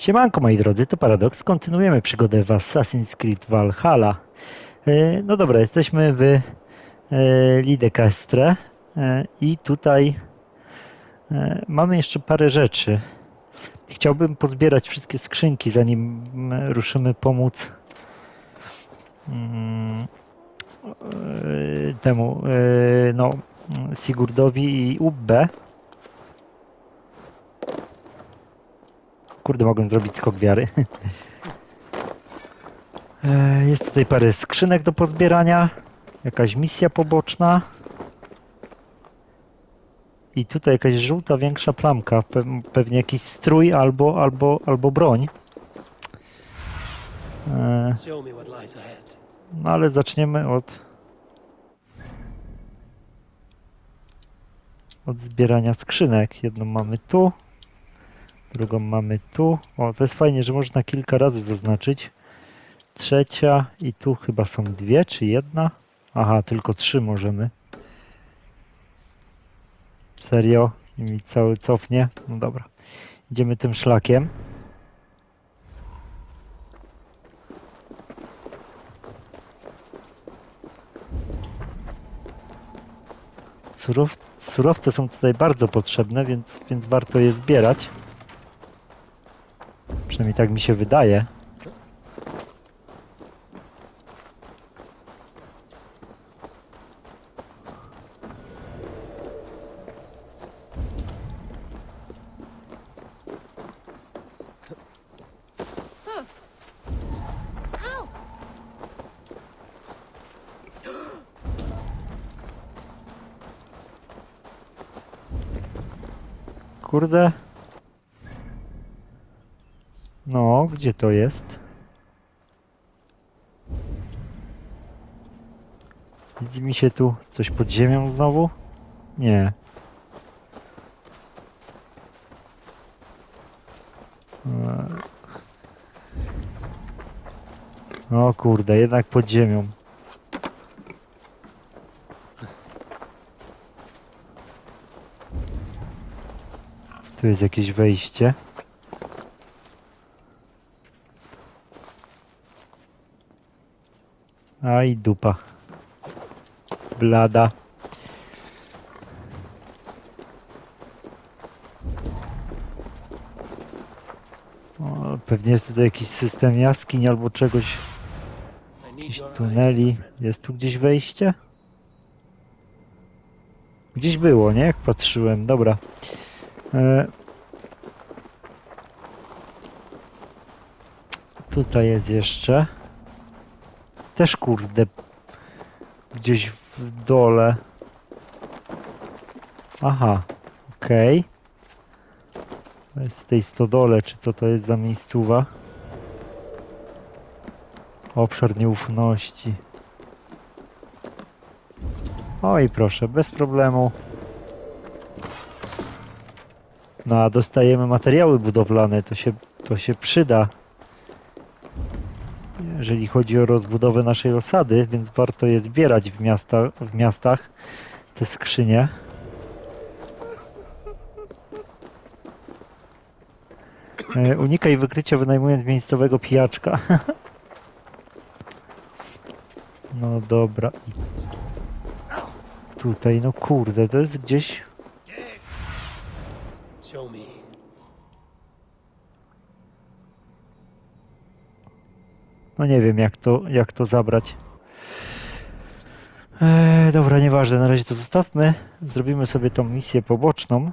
Siemanko moi drodzy, to Paradox. Kontynuujemy przygodę w Assassin's Creed Valhalla. No dobra, jesteśmy w Lidecastre i tutaj mamy jeszcze parę rzeczy. Chciałbym pozbierać wszystkie skrzynki, zanim ruszymy pomóc temu no, Sigurdowi i Ubbe. Kurde, mogłem zrobić skok wiary. Jest tutaj parę skrzynek do pozbierania. Jakaś misja poboczna. I tutaj jakaś żółta, większa plamka. Pewnie jakiś strój albo broń. No ale zaczniemy od zbierania skrzynek. Jedną mamy tu. Drugą mamy tu. O, to jest fajnie, że można kilka razy zaznaczyć. Trzecia i tu chyba są dwie, czy jedna? Aha, tylko trzy możemy. Serio? I mi cały cofnie? No dobra. Idziemy tym szlakiem. Surowce są tutaj bardzo potrzebne, więc warto je zbierać. Przynajmniej tak mi się wydaje. Kurde. No, gdzie to jest? Widzi mi się tu coś pod ziemią znowu? Nie. O kurde, jednak pod ziemią. Tu jest jakieś wejście. A i dupa. Blada. O, pewnie jest tutaj jakiś system jaskiń albo czegoś. Jakiś tuneli. Jest tu gdzieś wejście? Gdzieś było, nie? Jak patrzyłem. Dobra. Tutaj jest jeszcze. Też kurde. Gdzieś w dole. Aha. Okej. To jest w tej stodole. Czy to jest za miejscowa? Obszar nieufności. Oj, proszę, bez problemu. No a dostajemy materiały budowlane, to się przyda, jeżeli chodzi o rozbudowę naszej osady, więc warto je zbierać w miastach, te skrzynie. Unikaj wykrycia, wynajmując miejscowego pijaczka. No dobra. Tutaj, no kurde, to jest gdzieś... No nie wiem jak to zabrać. Dobra, nieważne, na razie to zostawmy. Zrobimy sobie tą misję poboczną.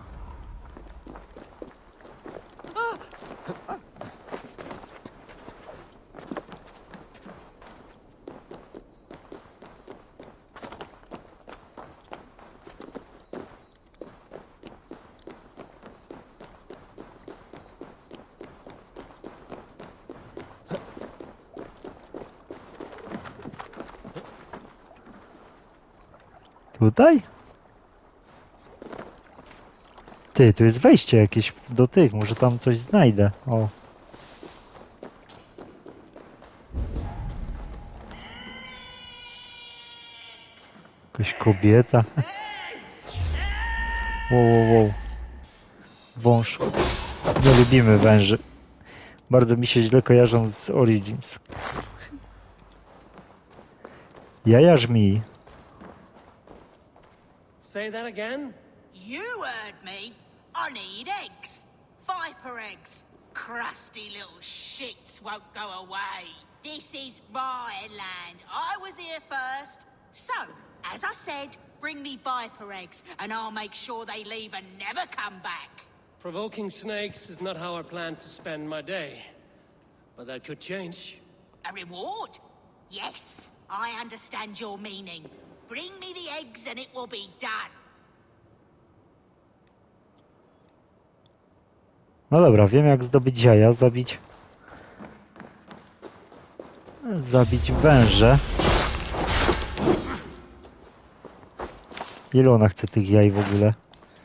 Tutaj? Ty, tu jest wejście jakieś do tych, może tam coś znajdę. O. Jakaś kobieta. Wow. Wąż. Nie lubimy węży. Bardzo mi się źle kojarzą z Origins. Jaja żmij. Say that again? You heard me. I need eggs. Viper eggs. Crusty little shits won't go away. This is my land. I was here first. So, as I said, bring me viper eggs, and I'll make sure they leave and never come back. Provoking snakes is not how I plan to spend my day. But that could change. A reward? Yes, I understand your meaning. Bring me the eggs and it will be done. No dobra, wiem jak zdobyć jaja, zabić węże. Ile ona chce tych jaj w ogóle?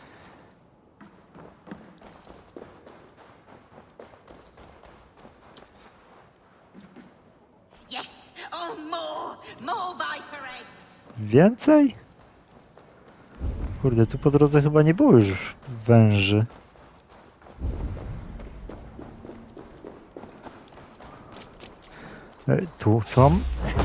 Yes, oh more viper eggs. Więcej? Kurde, tu po drodze chyba nie było już węży. Tu są.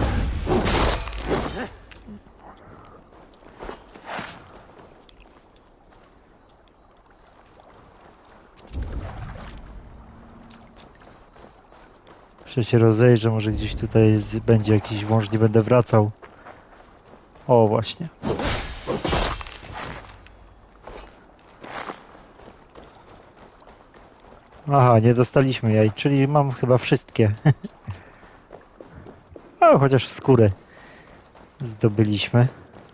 Jeszcze się rozejrzę, może gdzieś tutaj będzie jakiś wąż, nie będę wracał. O, właśnie. Aha, nie dostaliśmy jaj, czyli mam chyba wszystkie. O, chociaż skórę zdobyliśmy.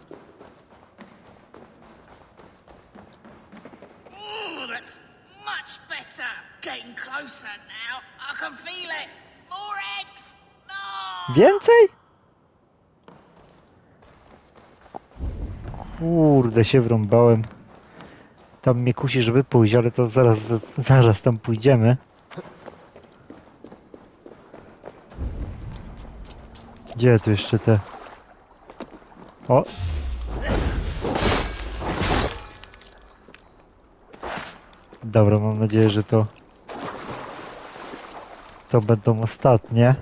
Oh, that's much better. Getting closer now. I can feel it. More eggs. No. Więcej? Kurde, się wrąbałem. Tam mnie kusi, żeby pójść, ale to zaraz tam pójdziemy. Gdzie tu jeszcze te... O! Dobra, mam nadzieję, że to będą ostatnie.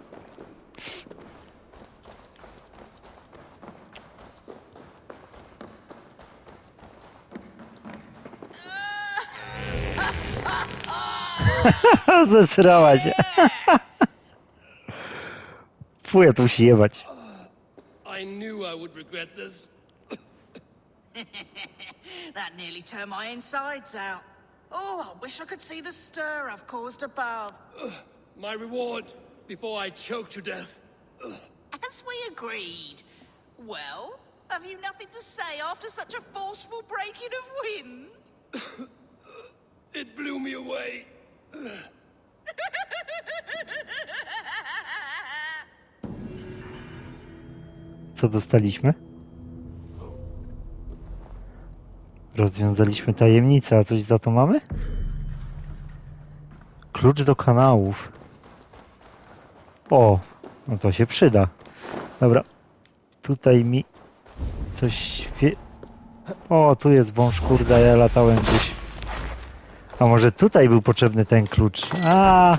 Zesrała się. Fuj, to musi jebać. I knew I would regret this. That nearly turned my insides out. Oh, I wish I could see the stir I've caused above. My reward before I choke to death. As we agreed. Well, have you nothing to say after such a forceful breaking of wind? It blew me away. Co dostaliśmy? Rozwiązaliśmy tajemnicę, a coś za to mamy? Klucz do kanałów. O, no to się przyda. Dobra, tutaj mi coś O, tu jest wąż, kurde, ja latałem gdzieś. A może tutaj był potrzebny ten klucz? A!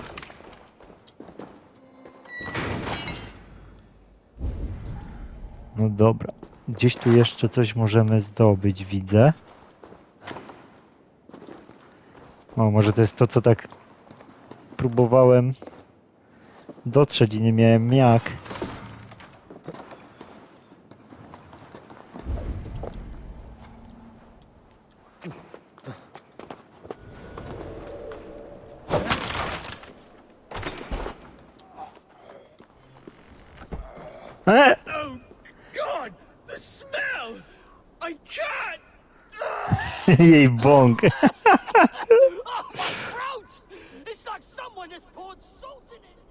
No dobra. Gdzieś tu jeszcze coś możemy zdobyć, widzę. O, może to jest to, co tak próbowałem dotrzeć i nie miałem jak. Oh God, the smell! I can't. Jej bąk. Oh, my throat! It's like someone has poured salt in it.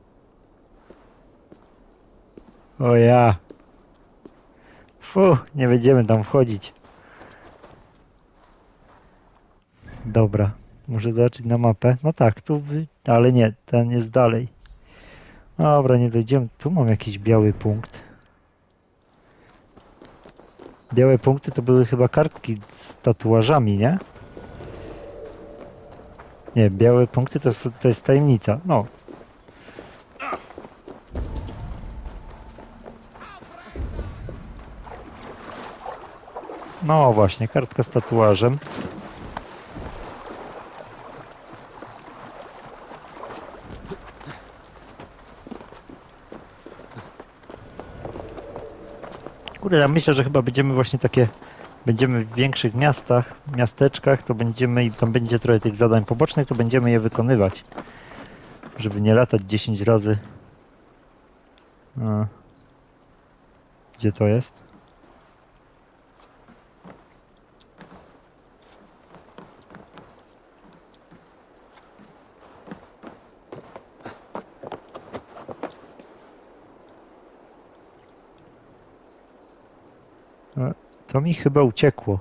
O ja. Nie będziemy tam wchodzić. Dobra, muszę zobaczyć na mapę. No tak, ale nie, ten jest dalej. Dobra, nie dojdziemy. Tu mam jakiś biały punkt. Białe punkty to były chyba kartki z tatuażami, nie? Nie, białe punkty to jest tajemnica. No. No właśnie, kartka z tatuażem. Kurde, ja myślę, że chyba będziemy właśnie takie... Będziemy w większych miastach, miasteczkach, to będziemy i tam będzie trochę tych zadań pobocznych, to będziemy je wykonywać. Żeby nie latać 10 razy. A. Gdzie to jest? A, to mi chyba uciekło.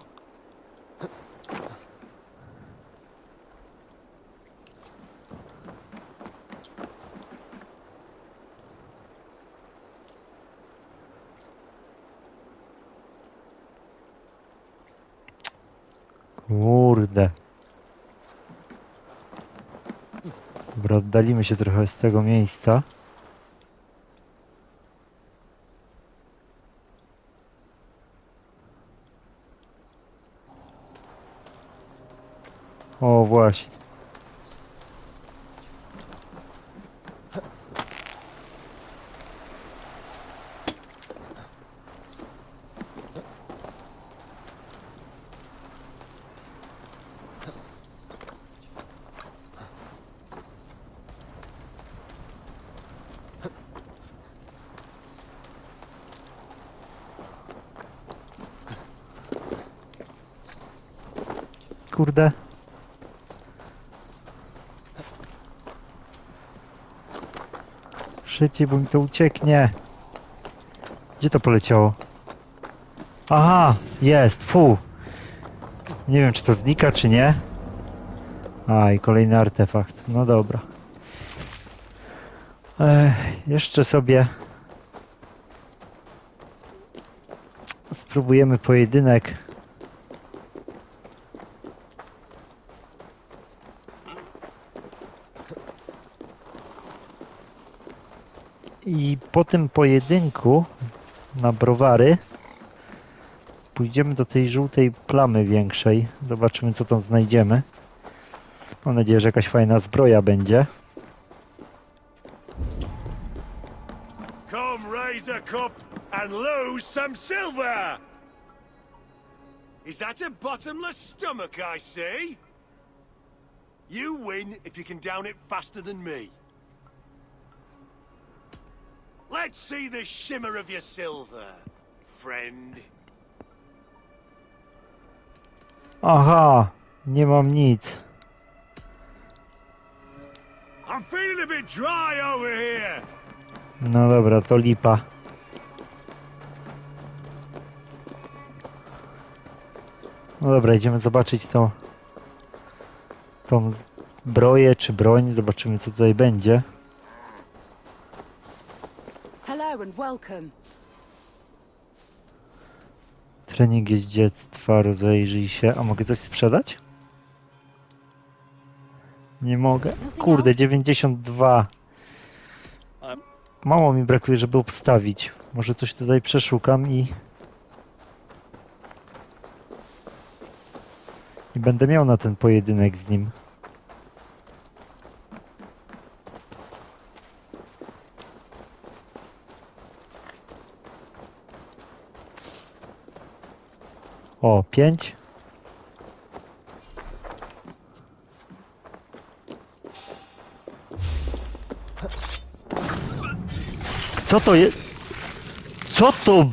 Kurde. Dobra, oddalimy się trochę z tego miejsca. O, właśnie. Kurde. Szybciej, bo mi to ucieknie. Gdzie to poleciało? Aha, jest, fu. Nie wiem, czy to znika, czy nie. A, i kolejny artefakt. No dobra. Jeszcze sobie spróbujemy pojedynek. I po tym pojedynku na browary pójdziemy do tej żółtej plamy większej. Zobaczymy, co tam znajdziemy. Mam nadzieję, że jakaś fajna zbroja będzie. Come raise a cup and lose some silver! Is that a bottomless stomach I see? You win if you can down it faster than me. Let's see the shimmer of your silver, friend. Aha, nie mam nic. I'm feeling a bit dry over here. No dobra, to lipa. No dobra, idziemy zobaczyć tą zbroję czy broń. Zobaczymy, co tutaj będzie. Hello and welcome. Trening jeździectwa, rozejrzyj się. A mogę coś sprzedać? Nie mogę. Kurde, 92. Mało mi brakuje, żeby obstawić. Może coś tutaj przeszukam i będę miał na ten pojedynek z nim. O, 5. Co to jest? Co to?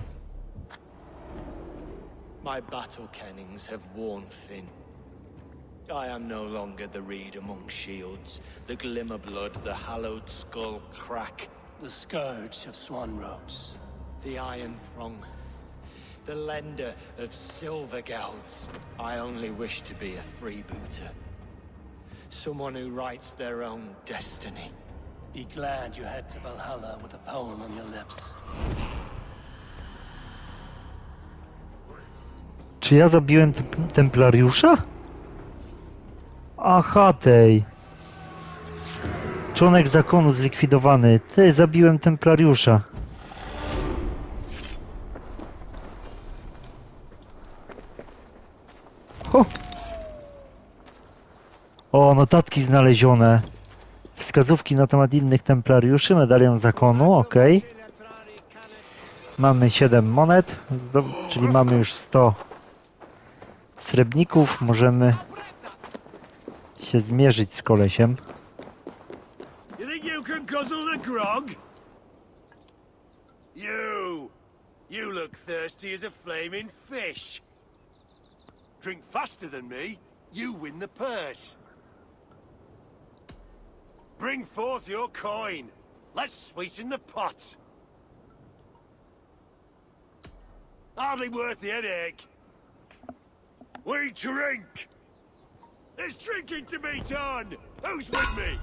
My battle kennings have worn thin. I am no longer the reed among shields, the glimmer blood, the hallowed skull crack, The scourge of Swan Roads. the iron throng, the lender of silver gelds. I only wish to be a freebooter. Someone who writes their own destiny. Be glad you head to Valhalla with a poem on your lips. Czy ja zabiłem templariusza? Aha, tej. Członek zakonu zlikwidowany. Ty, zabiłem templariusza. Ho. O, notatki znalezione. Wskazówki na temat innych templariuszy, medalion zakonu, ok. Mamy 7 monet, czyli mamy już 100 srebrników. Możemy się zmierzyć z kolesiem. You think you can guzzle the grog? You look thirsty as a flaming fish. Drink faster than me, you win the purse. Bring forth your coin. Let's sweeten the pot. Hardly worth the headache. We drink. There's drinking to be done. Who's with me?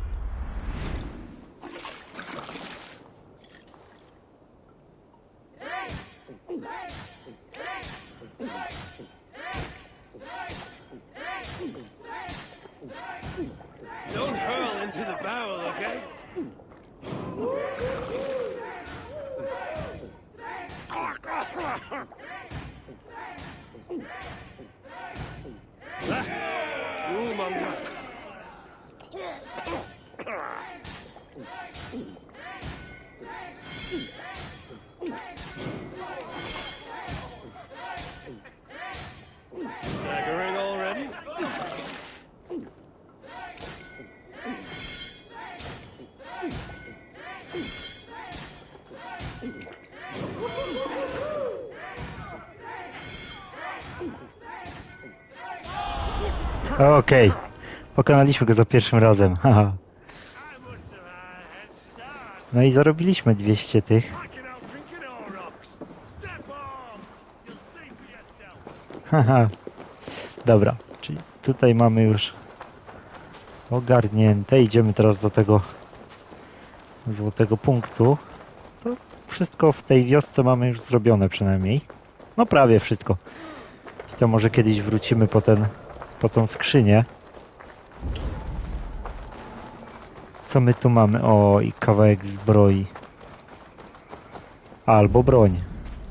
Don't hurl into the barrel, okay? Rule-monger. Staggering already? Okej. Pokonaliśmy go za pierwszym razem. Haha. No i zarobiliśmy 200 tych. I can outdrink an Aurochs. Step on! You'll see for yourself. Haha. Dobra, czyli tutaj mamy już ogarnięte. Idziemy teraz do tego złotego punktu. To wszystko w tej wiosce mamy już zrobione przynajmniej. No prawie wszystko. I to może kiedyś wrócimy po tą skrzynię. Co my tu mamy? O, i kawałek zbroi. Albo broń.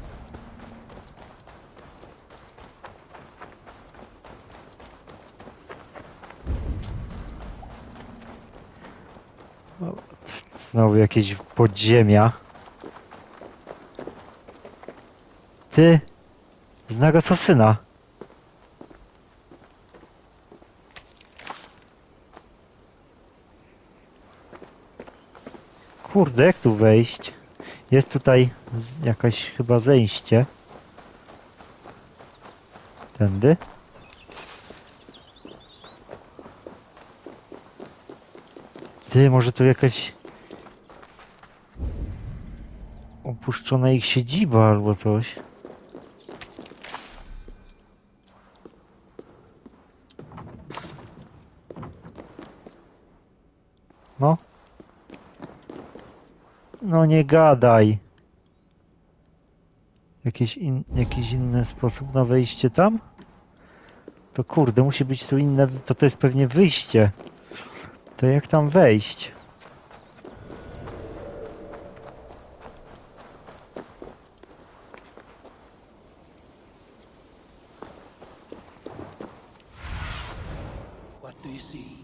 O, znowu jakieś podziemia. Ty! Znak asasyna. Kurde, jak tu wejść? Jest tutaj jakaś chyba zejście. Tędy. Ty, może tu jakaś opuszczona ich siedziba albo coś. No. No nie gadaj. Jakiś inny sposób na wejście tam? To kurde, musi być tu inne... To jest pewnie wyjście. To jak tam wejść? What do you see?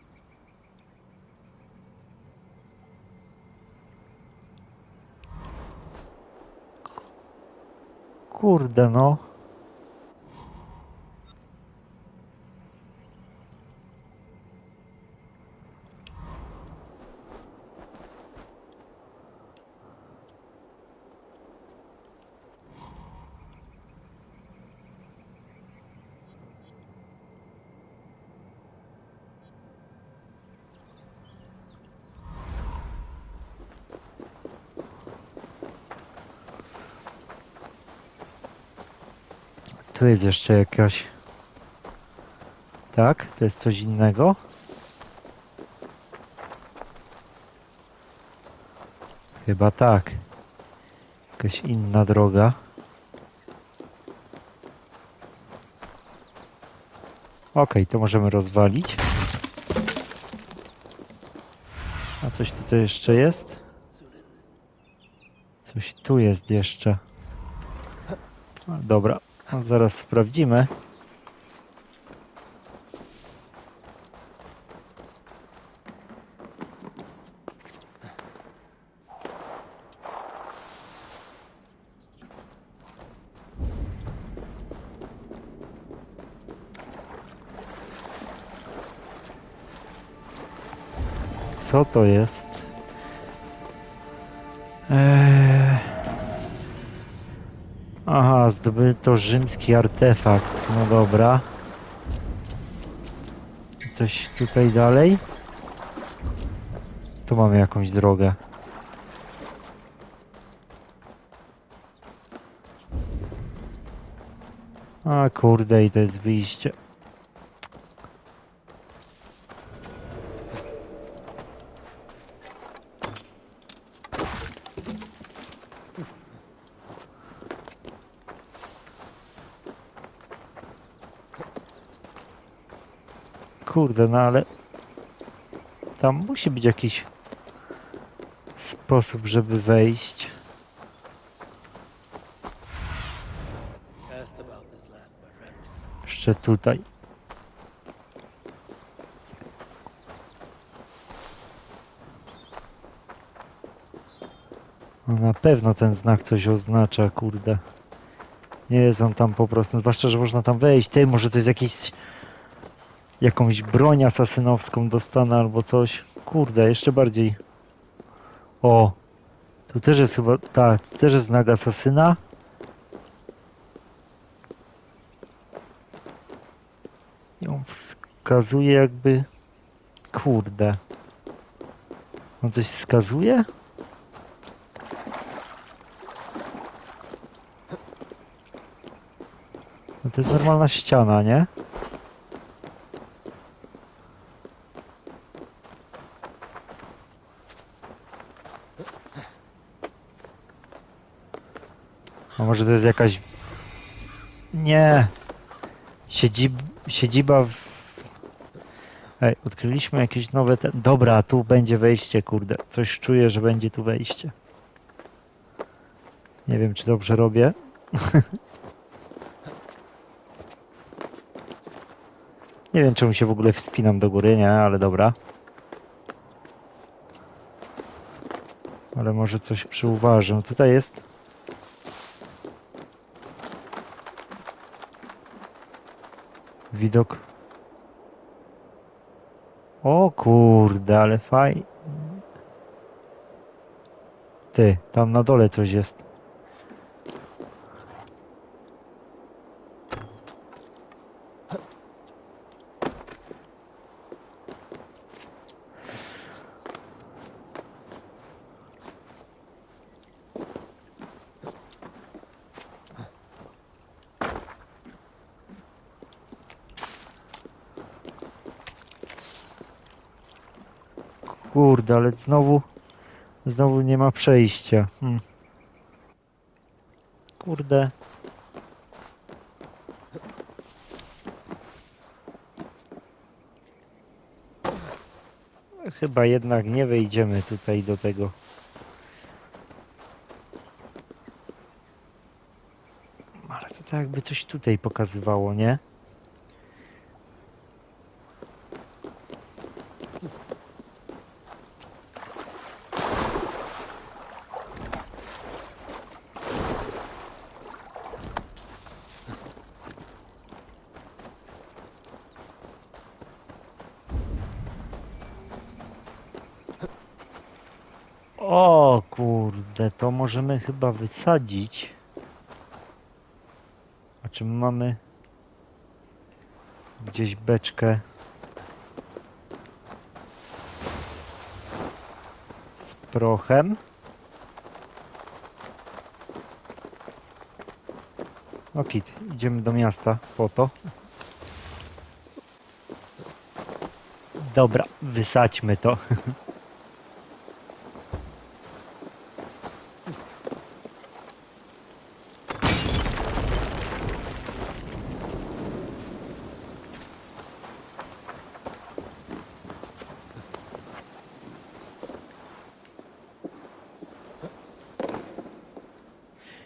Kurde no. Tu jest jeszcze jakaś... Tak? To jest coś innego? Chyba tak. Jakaś inna droga. Okej, to możemy rozwalić. A coś tutaj jeszcze jest? Coś tu jest jeszcze. A, dobra, no zaraz sprawdzimy. Co to jest? Aha, zdobyto rzymski artefakt. No dobra. Coś tutaj dalej? Tu mamy jakąś drogę. A kurde, i to jest wyjście. Kurde, no ale tam musi być jakiś sposób, żeby wejść. Jeszcze tutaj. No na pewno ten znak coś oznacza, kurde. Nie jest on tam po prostu, zwłaszcza, że można tam wejść. Ty, może to jest jakąś broń asasynowską dostanę albo coś. Kurde, jeszcze bardziej. O, tu też jest chyba, tak, tu też jest znak asasyna. I on wskazuje jakby, kurde. On coś wskazuje? No to jest normalna ściana, nie? A może to jest jakaś... Nie! Siedziba w... Ej, odkryliśmy jakieś nowe... Dobra, tu będzie wejście, kurde. Coś czuję, że będzie tu wejście. Nie wiem, czy dobrze robię. Nie wiem, czemu się w ogóle wspinam do góry, nie? Ale dobra. Ale może coś przyuważę. Tutaj jest... Widok. O kurde, ale fajnie. Ty, tam na dole coś jest. Kurde, ale znowu nie ma przejścia. Kurde. Chyba jednak nie wejdziemy tutaj do tego. Ale to tak jakby coś tutaj pokazywało, nie? O kurde, to możemy chyba wysadzić. A czy my mamy gdzieś beczkę z prochem? O kit, idziemy do miasta po to. Dobra, wysadźmy to.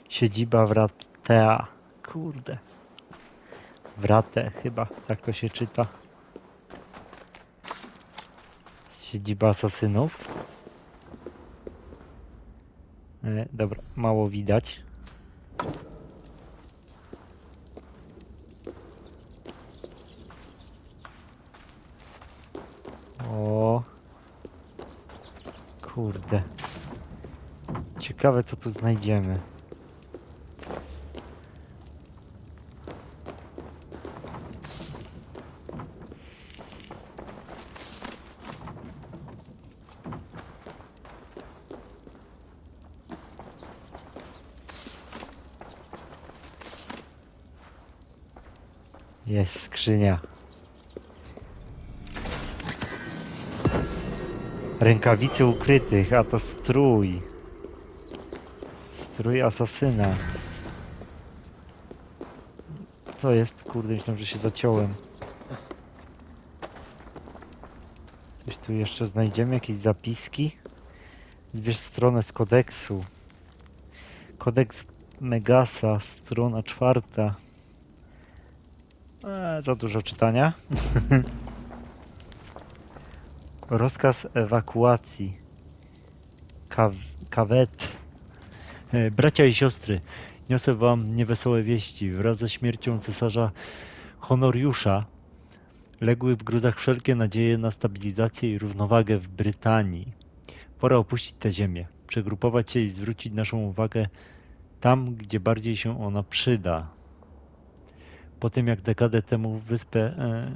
Siedziba Wratea. Kurde. Wrate chyba, tak to się czyta. Siedziba asasynów. Dobra, mało widać. O. Kurde. Ciekawe co tu znajdziemy. Jest skrzynia. Rękawice ukrytych, a to strój. Strój asasyna. Co jest? Kurde, myślałem, że się dociąłem. Coś tu jeszcze znajdziemy? Jakieś zapiski? Dwie strony z kodeksu. Kodeks Megasa, strona 4. Za dużo czytania. Rozkaz ewakuacji. Kawet. Bracia i siostry, niosę wam niewesołe wieści. Wraz ze śmiercią cesarza Honoriusza legły w gruzach wszelkie nadzieje na stabilizację i równowagę w Brytanii. Pora opuścić tę ziemię, przegrupować się i zwrócić naszą uwagę tam, gdzie bardziej się ona przyda. Po tym jak dekadę temu wyspę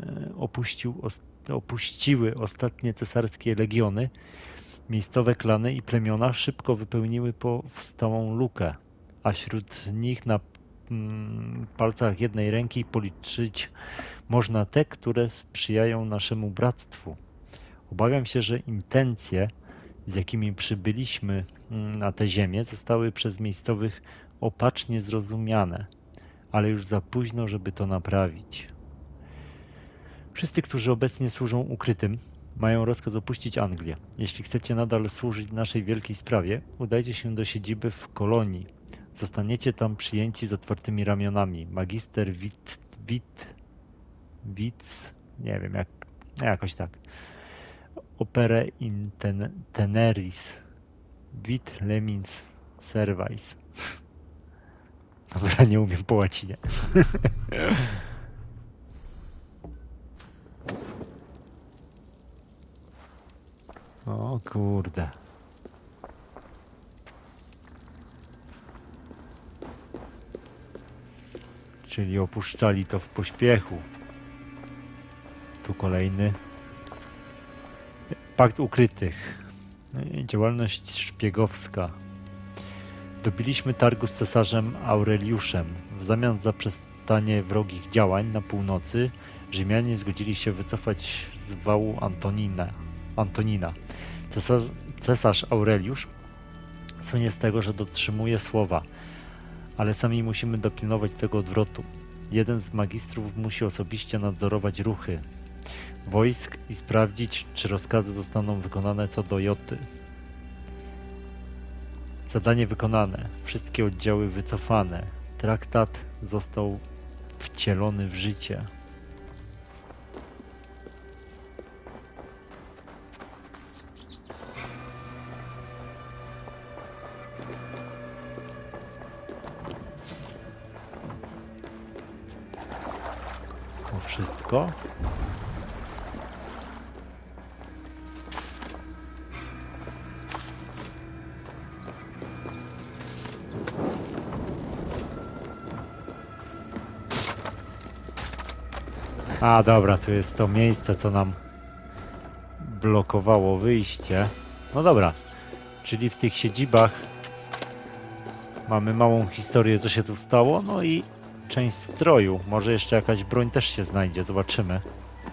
opuściły ostatnie cesarskie legiony, miejscowe klany i plemiona szybko wypełniły powstałą lukę, a wśród nich na palcach jednej ręki policzyć można te, które sprzyjają naszemu bractwu. Obawiam się, że intencje, z jakimi przybyliśmy na tę ziemię, zostały przez miejscowych opacznie zrozumiane, ale już za późno, żeby to naprawić. Wszyscy, którzy obecnie służą ukrytym, mają rozkaz opuścić Anglię. Jeśli chcecie nadal służyć naszej wielkiej sprawie, udajcie się do siedziby w Kolonii. Zostaniecie tam przyjęci z otwartymi ramionami. Magister Witz, nie wiem jak, jakoś tak. Opere in teneris. Vit lemins servais. Dobra, nie umiem po łacinie. O kurde. Czyli opuszczali to w pośpiechu. Tu kolejny. Pakt ukrytych. Działalność szpiegowska. Dobiliśmy targu z cesarzem Aureliuszem. W zamian za przestanie wrogich działań na północy Rzymianie zgodzili się wycofać z wału Antonina. Cesarz Aureliusz słynie z tego, że dotrzymuje słowa, ale sami musimy dopilnować tego odwrotu. Jeden z magistrów musi osobiście nadzorować ruchy wojsk i sprawdzić, czy rozkazy zostaną wykonane co do joty. Zadanie wykonane. Wszystkie oddziały wycofane. Traktat został wcielony w życie. To wszystko. A dobra, tu jest to miejsce, co nam blokowało wyjście. No dobra, czyli w tych siedzibach mamy małą historię, co się tu stało, no i część stroju. Może jeszcze jakaś broń też się znajdzie, zobaczymy.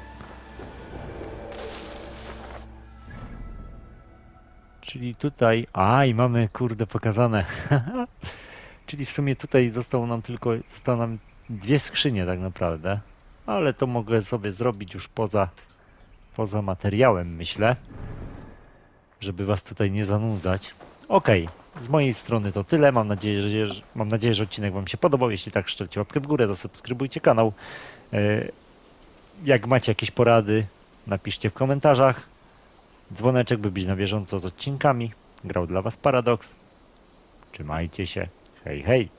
Czyli tutaj... A, i mamy, kurde, pokazane. Czyli w sumie tutaj zostały nam dwie skrzynie tak naprawdę. Ale to mogę sobie zrobić już poza materiałem, myślę. Żeby was tutaj nie zanudzać. Ok, z mojej strony to tyle. Mam nadzieję, że odcinek Wam się podobał. Jeśli tak, szczelcie łapkę w górę, zasubskrybujcie kanał. Jak macie jakieś porady, napiszcie w komentarzach. Dzwoneczek, by być na bieżąco z odcinkami. Grał dla Was Paradox. Trzymajcie się. Hej, hej.